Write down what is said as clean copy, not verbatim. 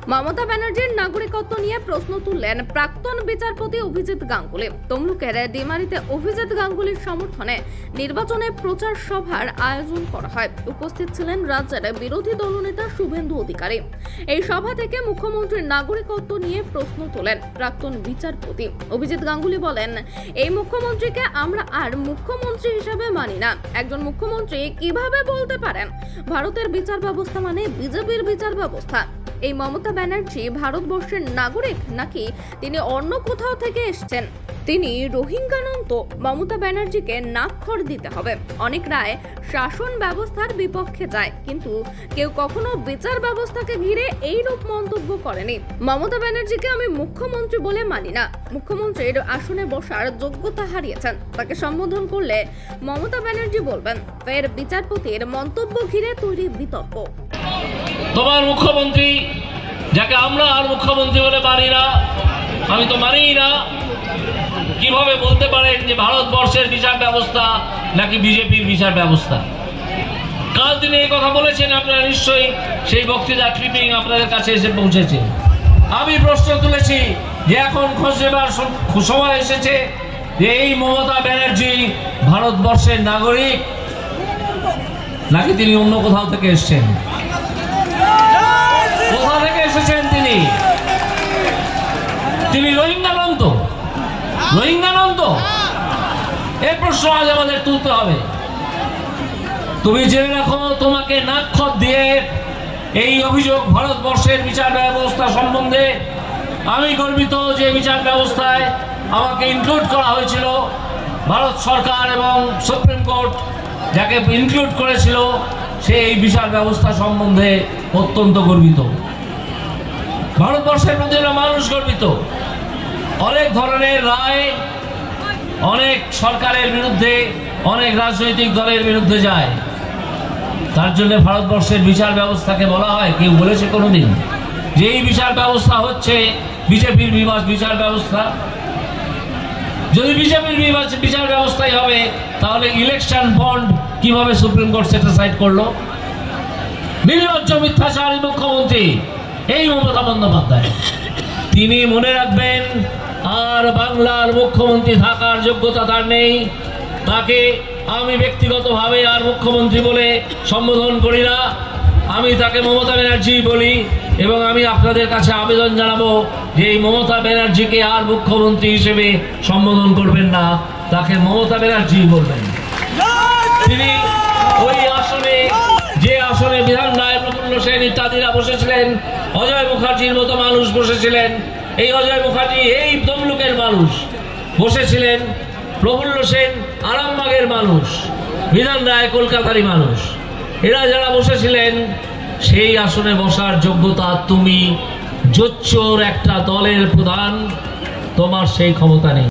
মমতা ব্যানার্জির নাগরিকত্ব নিয়ে প্রশ্ন তুললেন প্রাক্তন বিচারপতি অভিজিৎ গাঙ্গুলি। তমলুকের ডিমারিতে অভিজিৎ গাঙ্গুলির সমর্থনে নির্বাচনে প্রচার সভার আয়োজন করা হয়। উপস্থিত ছিলেন রাজ্যের বিরোধী দলনেতা শুভেন্দু অধিকারী। এই সভা থেকে মুখ্যমন্ত্রীর নাগরিকত্ব নিয়ে প্রশ্ন তোলেন প্রাক্তন বিচারপতি অভিজিৎ গাঙ্গুলি। বলেন, এই মুখ্যমন্ত্রীকে আমরা আর মুখ্যমন্ত্রী হিসেবে মানি না। একজন মুখ্যমন্ত্রী কিভাবে বলতে পারেন ভারতের বিচার ব্যবস্থা মানে বিজেপির বিচার ব্যবস্থা? এই মমতা ব্যানার্জি ভারতবর্ষের নাগরিক নাকি তিনি অন্য কোথাও থেকে এসেছেন? তিনি রোহিঙ্গা নন তো? মমতা ব্যানার্জিকে নাকখড় দিতে হবে। অনেক রায় শাসন ব্যবস্থার বিপক্ষে যায়, কিন্তু কেউ কখনো বিচার ব্যবস্থাকে ঘিরে এই রূপ মন্তব্য করেনি। মমতা ব্যানার্জিকে আমি মুখ্যমন্ত্রী বলে মানি না। মুখ্যমন্ত্রীর আসনে বসার যোগ্যতা হারিয়েছেন। তাকে সম্বোধন করলে মমতা ব্যানার্জি বলবেন। ফের বিচারপতির মন্তব্য ঘিরে তৈরি বিতর্ক। তোমার মুখ্যমন্ত্রী, যাকে আমরা আর মুখ্যমন্ত্রী বলে মানি না, আমি তো মানিই না, কিভাবে বলতে পারেন যে ভারতবর্ষের বিচার ব্যবস্থা নাকি বিজেপির বিচার ব্যবস্থা? কাল তিনি এই কথা বলেছেন, আপনারা নিশ্চয়ই সেই বক্তৃতা ক্লিপিং আপনাদের কাছে এসে পৌঁছেছে। আমি প্রশ্ন তুলেছি যে এখন খোঁজ নেবার সময় এসেছে যে এই মমতা ব্যানার্জি ভারতবর্ষের নাগরিক নাকি তিনি অন্য কোথাও থেকে এসেছেন? কোথা থেকে এসেছেন তিনি? তিনি রোহিঙ্গা নন তো? রোহিঙ্গা নন তো? এই প্রশ্ন আজ আমাদের তুলতে হবে। তুমি জেনে রাখো, তোমাকে নাকখড় দিয়ে এই অভিযোগ ভারতবর্ষের বিচার ব্যবস্থা সম্বন্ধে আমি গর্বিত যে বিচার ব্যবস্থায় আমাকে ইনক্লুড করা হয়েছিল। ভারত সরকার এবং সুপ্রিম কোর্ট যাকে ইনক্লুড করেছিল, সে এই বিচার ব্যবস্থা সম্বন্ধে অত্যন্ত গর্বিত। ভারতবর্ষের প্রতিটা মানুষ গর্বিত। অনেক ধরনের রায় অনেক সরকারের বিরুদ্ধে, অনেক রাজনৈতিক দলের বিরুদ্ধে যায়। তার জন্য ভারতবর্ষের বিচার ব্যবস্থাকে বলা হয়, কেউ বলেছে কোনোদিন যে এই বিচার ব্যবস্থা হচ্ছে বিজেপির বিচার ব্যবস্থা? যদি বিজেপির বিচার ব্যবস্থাই হবে, তাহলে ইলেকশন বন্ড কিভাবে সুপ্রিম কোর্ট সেটিসাইড করলো? নির্লজ্জ মিথ্যাচারী মুখ্যমন্ত্রী এই মমতা বন্দ্যোপাধ্যায়। তিনি মনে রাখবেন, আর বাংলার মুখ্যমন্ত্রী থাকার যোগ্যতা তার নেই। তাকে আমি ব্যক্তিগতভাবে আর মুখ্যমন্ত্রী বলে সম্বোধন করি না, আমি তাকে মমতা ব্যানার্জি বলি। এবং আমি আপনাদের কাছে আবেদন জানাবো যে এই মমতা ব্যানার্জিকে আর মুখ্যমন্ত্রী হিসেবে সম্বোধন করবেন না, তাকে মমতা ব্যানার্জি বলবেন। তিনি ওই আসনে, যে আসনে বিধান রায়, প্রফুল্ল সেন ইত্যাদিরা বসেছিলেন, অজয় মুখার্জির মতো মানুষ বসেছিলেন। এই অজয় মুখার্জি এই তমলুকের মানুষ বসেছিলেন, প্রফুল্ল সেন আরামবাগের মানুষ, বিধান রায় কলকাতারই মানুষ। এরা যারা বসেছিলেন, সেই আসনে বসার যোগ্যতা তুমি জোচ্চোর একটা দলের প্রধান, তোমার সেই ক্ষমতা নেই।